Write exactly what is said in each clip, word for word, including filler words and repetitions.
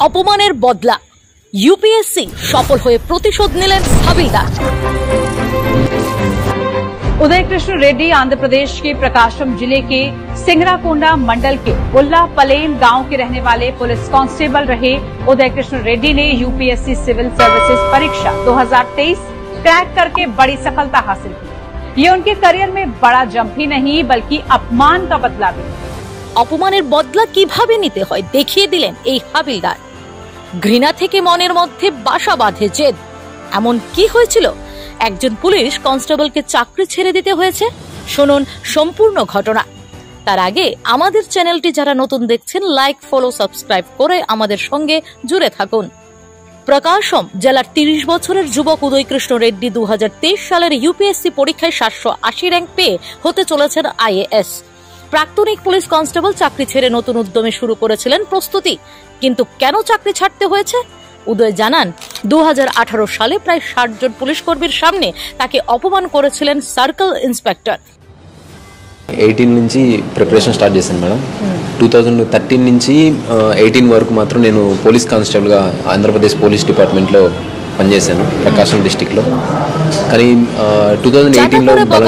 অপমানের বদলা, यूपीएससी सफल হয়ে প্রতিশোধ নিলেন হাবিলদার। उदय कृष्ण रेड्डी आंध्र प्रदेश के प्रकाशम जिले के सिंगराकोंडा मंडल के उल्ला पलेन गांव के रहने वाले पुलिस कांस्टेबल रहे उदय कृष्ण रेड्डी ने यूपीएससी सिविल सर्विसेज परीक्षा दो हज़ार तेईस क्रैक करके बड़ी सफलता हासिल की। ये उनके करियर में बड़ा जंप ही नहीं बल्कि अपमान का बदला भी। অপমানের বদলা কিভাবে নিতে হয় দেখিয়ে দিলেন এই হাবিলদার। ঘৃণা থেকে মনের মধ্যে বাসা বাঁধে জেদ। এমন কি হয়েছিল একজন পুলিশ কনস্টেবলকে চাকরি ছেড়ে দিতে হয়েছে? শুনুন সম্পূর্ণ ঘটনা। তার আগে আমাদের চ্যানেলটি যারা নতুন দেখছেন লাইক ফলো সাবস্ক্রাইব করে আমাদের সঙ্গে জুড়ে থাকুন। প্রকাশম জেলার তিরিশ বছরের যুবক উদয় কৃষ্ণ রেড্ডি দু হাজার তেইশ সালের ইউপিএসসি পরীক্ষায় সাতশো আশি র্যাঙ্ক পেয়ে হতে চলেছেন আইএএস। প্রাক্তনিক পুলিশ কনস্টেবল চাকরি ছেড়ে নতুন উদ্যমে শুরু করেছিলেন প্রস্তুতি। কিন্তু কেন চাকরি ছাড়তে হয়েছে? উদয় জানান দু হাজার আঠারো সালে প্রায় ষাট জন পুলিশ কর্মীর সামনে তাকে অপমান করেছিলেন সার্কেল ইন্সপেক্টর। ఎయిటీన్ నుంచి ప్రిపరేషన్ స్టార్ట్ చేశాను మేడం. టూ థౌజండ్ థర్టీన్ నుంచి ఎయిటీన్ వరకు మాత్రం నేను పోలీస్ కానిస్టేబుల్గా ఆంధ్రప్రదేశ్ పోలీస్ డిపార్ట్మెంట్లో పనిచేశాను ప్రకాశం డిస్టిక్లో. కానీ టూ థౌజండ్ ఎయిటీన్లో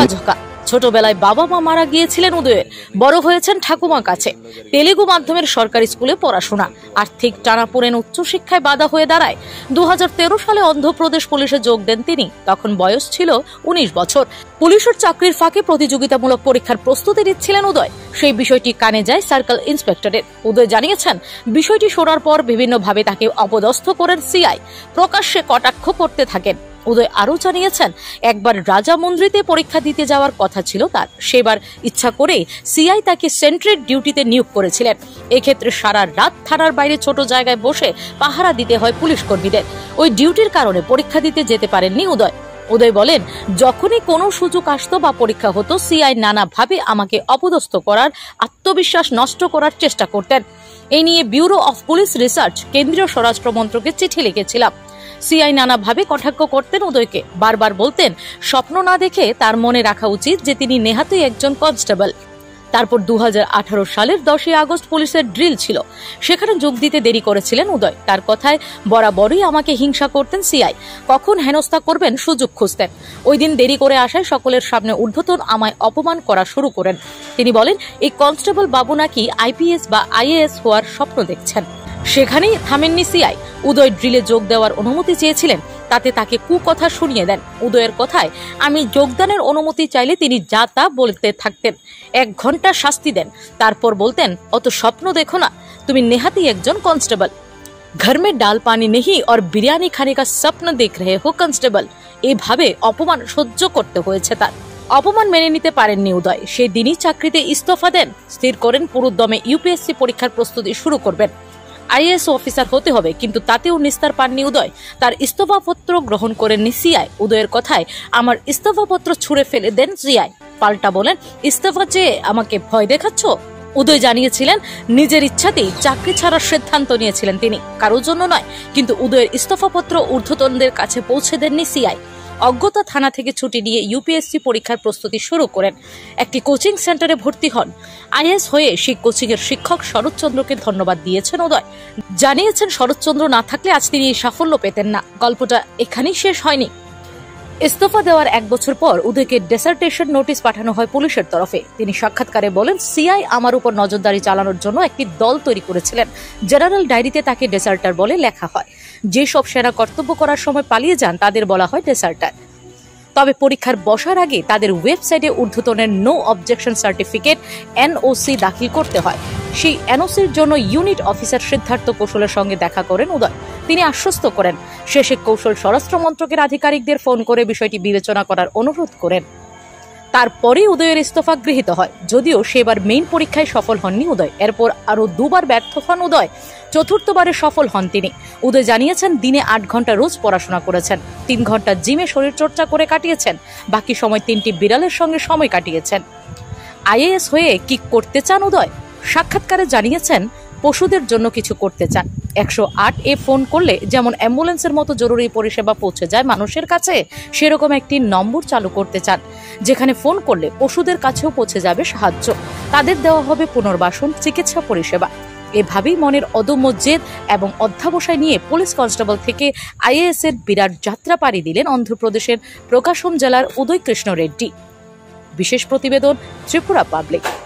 ছোটবেলায় বাবা মা মারা গিয়েছিলেন উদয়ের। বড় হয়েছেন ঠাকুমার কাছে। তেলেগু মাধ্যমের সরকারি স্কুলে পড়াশোনা। আর্থিক টানাপোড়েন উচ্চশিক্ষায় বাধা হয়ে দাঁড়ায়। দু হাজার তেরো সালে অন্ধ্রপ্রদেশ পুলিশে যোগ দেন তিনি। তখন বয়স ছিল উনিশ বছর। পুলিশের চাকরির ফাঁকে প্রতিযোগিতামূলক পরীক্ষার প্রস্তুতি নিচ্ছিলেন উদয়। সেই বিষয়টি কানে যায় সার্কেল ইন্সপেক্টরের। উদয় জানিয়েছেন বিষয়টি শোনার পর বিভিন্নভাবে তাকে অপদস্থ করেন সিআই। প্রকাশ্যে কটাক্ষ করতে থাকেন। উদয় আরো জানিয়েছেন একবার রাজামন্দ্রিতে পরীক্ষা দিতে যাওয়ার কথা ছিল তার। সেবার ইচ্ছা করে সিআই তাকে সেন্ট্রের ডিউটিতে নিয়োগ করেছিলেন। এক্ষেত্রে সারা রাত থানার বাইরে ছোট জায়গায় বসে পাহারা দিতে হয় পুলিশ কর্মীদের। ওই ডিউটির কারণে পরীক্ষা দিতে যেতে পারেননি উদয়। উদয় বলেন যখনই কোনো সুযোগ আসতো বা পরীক্ষা হতো সিআই নানাভাবে আমাকে অপদস্থ করার, আত্মবিশ্বাস নষ্ট করার চেষ্টা করতেন। এই নিয়ে ব্যুরো অফ পুলিশ রিসার্চ কেন্দ্রীয় স্বরাষ্ট্র মন্ত্রকে চিঠি লিখেছিলাম। সিআই নানাভাবে কটাক্ষ করতেন উদয়কে। বারবার বলতেন স্বপ্ন না দেখে তার মনে রাখা উচিত যে তিনি নেহাতই একজন কনস্টেবল। তারপর দু হাজার আঠারো সালের দশই আগস্ট পুলিশের ড্রিল ছিল। সেখানে যোগ দিতে দেরি করেছিলেন উদয়। তার কথায় বরাবরই আমাকে হিংসা করতেন সিআই। কখন হেনস্থা করবেন সুযোগ খুঁজতেন। ওই দিন দেরি করে আসায় সকলের সামনে ঊর্ধ্বতন আমায় অপমান করা শুরু করেন। তিনি বলেন এই কনস্টেবল বাবু নাকি আইপিএস বা আইএএস হওয়ার স্বপ্ন দেখছেন। সেখানেই থামেননি সিআই। উদয় ড্রিলে যোগ দেওয়ার অনুমতি চেয়েছিলেন। তাতে তাকে কুকথা শুনিয়ে দেন। উদয়ের কথায় আমি যোগদানের অনুমতি চাইলে তিনি যা তা বলতে থাকতেন। এক ঘন্টা শাস্তি দেন। তারপর বলতেন অত স্বপ্ন দেখো না, তুমি নেহাতি একজন কনস্টেবল। ঘর মে ডাল পানি নেহি আর বিরিয়ানি খানে কা স্বপ্ন দেখ রহে হো কনস্টেবল। এভাবে অপমান সহ্য করতে হয়েছে তার। অপমান মেনে নিতে পারেননি উদয়। সেই দিনই চাকরিতে ইস্তফা দেন। স্থির করেন পুরোদমে ইউপিএসসি পরীক্ষার প্রস্তুতি শুরু করবেন। আইএএস অফিসার হতে হবে, কিন্তু তাতেও নিস্তার পাননি উদয়। তার ইস্তফাপত্র গ্রহণ করেননি সিআই। উদয়ের কথায় আমার ইস্তফাপত্র ছুঁড়ে ফেলে দেন সিআই। পাল্টা বলেন ইস্তফা চেয়ে আমাকে ভয় দেখাচ্ছ। উদয় জানিয়েছিলেন নিজের ইচ্ছাতেই চাকরি ছাড়ার সিদ্ধান্ত নিয়েছিলেন তিনি, কারোর জন্য নয়। কিন্তু উদয়ের ইস্তফাপত্র ঊর্ধ্বতনদের কাছে পৌঁছে দেননি সিআই। অজ্ঞতা থানা থেকে ছুটি নিয়ে ইউপিএসসি পরীক্ষার প্রস্তুতি শুরু করেন। একটি কোচিং সেন্টারে ভর্তি হন। আইএএস হয়ে সেই কোচিং এর শিক্ষক শরৎচন্দ্রকে ধন্যবাদ দিয়েছেন উদয়। জানিয়েছেন শরৎচন্দ্র না থাকলে আজ তিনি এই সাফল্য পেতেন না। গল্পটা এখানেই শেষ হয়নি। ইস্তফা দেওয়ার এক বছর পর উদয়কে ডেসার্টেশন নোটিশ পাঠানো হয় পুলিশের তরফে। তিনি সাক্ষাৎকারে বলেন সিআই আমার উপর নজরদারি চালানোর জন্য একটি দল তৈরি করেছিলেন। জেনারেল ডায়েরিতে তাকে ডেসার্টার বলে লেখা হয়। যেসব সেনা কর্তব্য করার সময় পালিয়ে যান তাদের বলা হয় ডেসার্টার। তবে পরীক্ষার বসার আগে তাদের ওয়েবসাইটে ঊর্ধ্বতনের নো অবজেকশন সার্টিফিকেট এনওসি দাখিল করতে হয়। সেই এনওসির জন্য ইউনিট অফিসার সিদ্ধার্থ কৌশলের সঙ্গে দেখা করেন উদয়। তিনি আশ্বস্ত করেন। শেষে কৌশল স্বরাষ্ট্র মন্ত্রকের আধিকারিকদের ফোন করে বিষয়টি বিবেচনা করার অনুরোধ করেন। তারপরে উদয়ের ইস্তফা গৃহীত হয়। যদিও সেবার মেইন পরীক্ষায় সফল হননি উদয়। এরপর আরো দুবার ব্যর্থ হন উদয়। চতুর্থবারে সফল হন তিনি। উদয় জানিয়েছেন দিনে আট ঘন্টা রোজ পড়াশোনা করেছেন। তিন ঘন্টা জিমে শরীর চর্চা করে কাটিয়েছেন। বাকি সময় তিনটি বিড়ালের সঙ্গে সময় কাটিয়েছেন। আইএএস হয়ে কি করতে চান উদয়? সাক্ষাৎকারে জানিয়েছেন পশুদের জন্য কিছু করতে চান। একশো আট এ ফোন করলে যেমন অ্যাম্বুলেন্সের মতো জরুরি পরিষেবা পৌঁছে যায় মানুষের কাছে, সেরকম একটি নম্বর চালু করতে চান যেখানে ফোন করলে পশুদের কাছেও পৌঁছে যাবে সাহায্য। তাদের দেওয়া হবে পুনর্বাসন, চিকিৎসা পরিষেবা। এভাবেই মনের অদম্য জেদ এবং অধ্যাবসায় নিয়ে পুলিশ কনস্টেবল থেকে আইএএস এর বিরাট যাত্রা পাড়ি দিলেন অন্ধ্রপ্রদেশের প্রকাশম জেলার উদয় কৃষ্ণ রেড্ডি। বিশেষ প্রতিবেদন ত্রিপুরা পাবলিক।